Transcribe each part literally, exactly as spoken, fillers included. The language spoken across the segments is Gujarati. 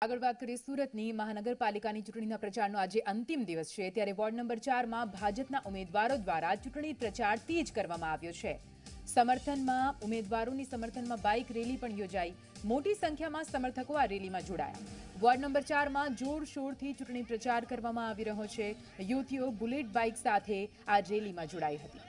આગળ વાત કરીએ સુરતની મહાનગરપાલિકાની ચૂંટણીના પ્રચારનો આજે અંતિમ દિવસ છે ત્યારે વોર્ડ નંબર ચાર માં ભાજપના ઉમેદવારો દ્વારા ચૂંટણી પ્રચાર તેજ કરવામાં આવ્યો છે। સમર્થનમાં ઉમેદવારોની સમર્થનમાં બાઇક રેલી પણ યોજાઈ। મોટી સંખ્યામાં સમર્થકો આ રેલીમાં જોડાયા। વોર્ડ નંબર ચાર માં જોરશોરથી ચૂંટણી પ્રચાર કરવામાં આવી રહ્યો છે। યુવતીઓ બુલેટ બાઇક સાથે આ રેલીમાં જોડાઈ હતી।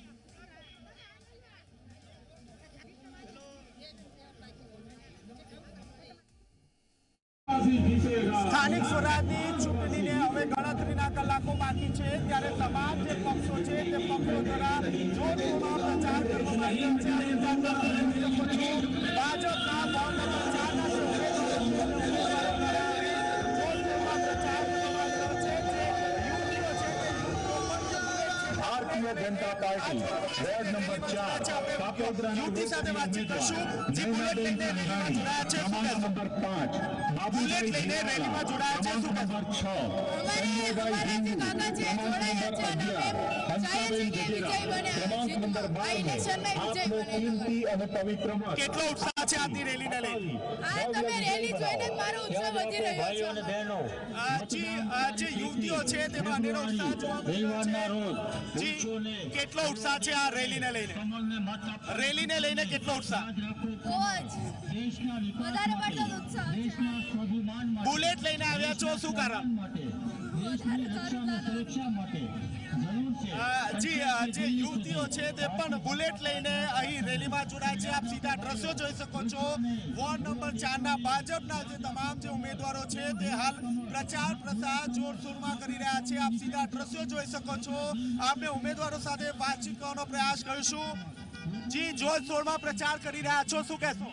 સ્થાનિક સ્વરાજની ચૂંટણીને હવે ગણતરીના કલાકો બાકી છે ત્યારે તમામ જે પક્ષો છે તે પક્ષો દ્વારા જોરશોરમાં પ્રચાર કરવામાં આવી રહ્યો છે। ભાજપના વોર્ડ નંબર ચારના જે ઉમેદવારો છે ઉમેદવારો દ્વારા જોરશોરમાં પ્રચાર કરવામાં આવી રહ્યો છે। જે યુવતીઓ છે તે યુવતીઓ પણ Bharatiya Janata party ward number चार યુવતી સાથે વાતચીત કરશું જે બુલેટ લઈને રેલીમાં જોડાયા છે। શું કહેશો? नंबर पाँच બુલેટ લઈને રેલીમાં જોડાયા છે। શું કહેશો? नंबर छह नंबर पवित्र કેટલો ઉત્સાહ છે આજની રેલીને લઈને? જે જે યુવતીઓ છે તેમાં અનેરો ઉત્સાહ જોવા મળ્યો છે। જી, કેટલો ઉત્સાહ છે આ રેલીને લઈને? રેલીને લઈને કેટલો ઉત્સાહ? બુલેટ લઈને આવ્યા છો, શું કારણ? જી, જે યુવતીઓ છે તે પણ બુલેટ લઈને અહીં રેલીમાં જોડાય છે। આપ સીધા દ્રશ્યો જોઈ શકો છો। વોર્ડ નંબર ચાર ના ભાજપના જે તમામ જે ઉમેદવારો છે તે હાલ પ્રચાર પ્રસાર જોરશોરમાં કરી રહ્યા છે। આપ સીધા દ્રશ્યો જોઈ શકો છો। આપણે ઉમેદવારો સાથે વાતચીત કરવાનો પ્રયાસ કરીશું। જી, જોરશોરમાં પ્રચાર કરી રહ્યા છો, શું કહેશો?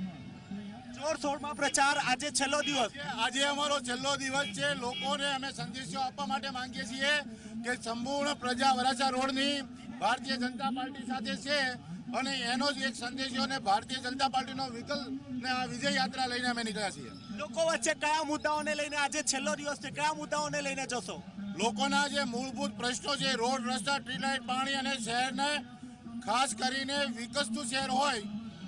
જોરશોરમાં પ્રચાર, આજે છેલ્લો દિવસ આજે અમારો છેલ્લો દિવસ છે। લોકોને અમે સંદેશો આપવા માટે માંગીએ છીએ કે સંપૂર્ણ પ્રજા વરાછા રોડની ભારતીય જનતા પાર્ટી સાથે છે અને એનો જ એક સંદેશો અને ભારતીય જનતા પાર્ટીનો વિકલ્પ ને આ વિજય યાત્રા લઈને અમે નીકળ્યા છીએ। લોકો વચ્ચે કયા મુદ્દાઓને લઈને આજે છેલ્લો દિવસ છે, કયા મુદ્દાઓને લઈને જશો? લોકોના જે મૂળભૂત પ્રશ્નો છે, રોડ રસ્તા, સ્ટ્રીટ લાઇટ, પાણી અને શહેરને ખાસ કરીને વિકસતું શહેર હોય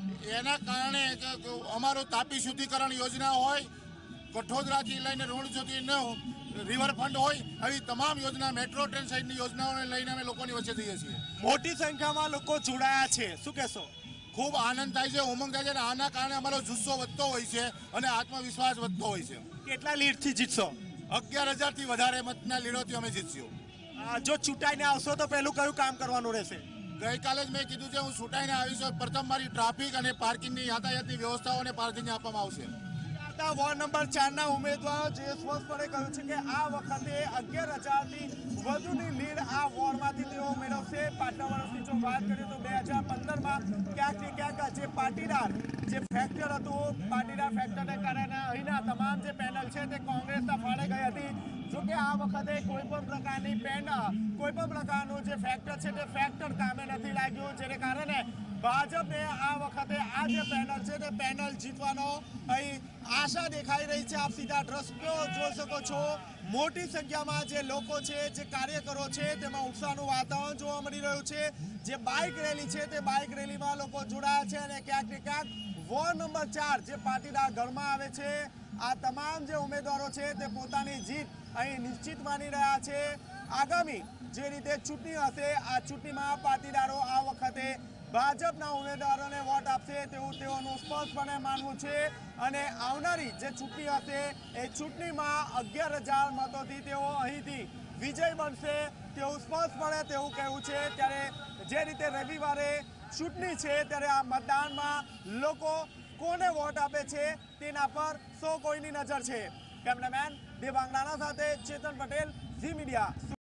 એના કારણે અમારો તાપી શુદ્ધિકરણ યોજના હોય, કઠોદરાથી લઈને રોડ સુધીનો રિવરફ્રન્ટ હોય, આવી તમામ યોજના, મેટ્રો ટ્રેન સહિતની યોજનાઓને લઈને અમે લોકોની વચ્ચે જઈએ છીએ। મોટી સંખ્યામાં લોકો જોડાયા છે, શું કહેશો? ખૂબ આનંદ થાય છે, ઉમંગ થાય છે અને આના કારણે અમારો જુસ્સો વધતો હોય છે અને આત્મવિશ્વાસ વધતો હોય છે। કેટલા લીડથી જીતશો? અગિયાર હજારથી વધારે મતના લીડોથી અમે જીતશું। જો ચૂંટાઈને આવશો તો પહેલું કયું કામ કરવાનું રહેશે? ગઈકાલે જ મેં કીધું છે હું ચૂંટાઈને આવીશ, પ્રથમ મારી ટ્રાફિક અને પાર્કિંગની યાતાયાતની વ્યવસ્થાઓને પ્રાધાન્ય આપવામાં આવશે। વોર્ડ નંબર ચાર ના ઉમેદવારો જે સ્પષ્ટપણે કહ્યું છે કે આ વખતે અગિયાર હજારથી વધુની લીડ આ વોર્ડમાંથી તેઓ મેળવશે। પાછલા વર્ષની જો વાત કરીએ તો બે હજાર પંદરમાં ક્યાંક ને ક્યાંક જે પાટીદાર જે ફેક્ટર હતું, પાટીદાર ફેક્ટરને કારણે અહીંના તમામ જે પેનલ છે તે કોંગ્રેસના ફાળે ગઈ હતી। જોકે આ વખતે કોઈ પણ પ્રકારની પેન કોઈ પણ પ્રકારનું જે ફેક્ટર છે તે ફેક્ટર કામે નથી લાગ્યું, જેને કારણે ભાજપને આ વખતે આ જે પેનલ છે તે પેનલ જીતવાનો અહીં આશા દેખાઈ રહી છે। આપ સીધા દ્રશ્યો જોઈ શકો છો। મોટી સંખ્યામાં જે લોકો છે, જે કાર્યકરો છે, તેમાં ઉત્સાહનું વાતાવરણ જોવા મળી રહ્યું છે। જે બાઇક રેલી છે તે બાઇક રેલીમાં લોકો જોડાયા છે અને ક્યાંક ને ક્યાંક વોર્ડ નંબર ચાર જે પાટીદાર ઘરમાં આવે છે, આ તમામ જે ઉમેદવારો છે તે પોતાની જીત અહીં નિશ્ચિત માની રહ્યા છે। આગામી જે રીતે ચૂંટણી હશે, આ ચૂંટણીમાં પાટીદારો આ વખતે ભાજપના ઉમેદવારોને વોટ આપશે તેવું તેઓનું સ્પષ્ટપણે માનવું છે અને આવનારી જે ચૂંટણી હશે એ ચૂંટણીમાં અગિયાર હજાર મતોથી તેઓ અહીંથી વિજય બનશે તેવું સ્પષ્ટપણે તેવું કહેવું છે। ત્યારે જે રીતે રવિવારે ચૂંટણી છે ત્યારે આ મતદાનમાં લોકો કોને વોટ આપે છે તેના પર સૌ કોઈની નજર છે। કેમેરામેન દેવાંગરાણા સાથે ચેતન પટેલ, ઝી મીડિયા।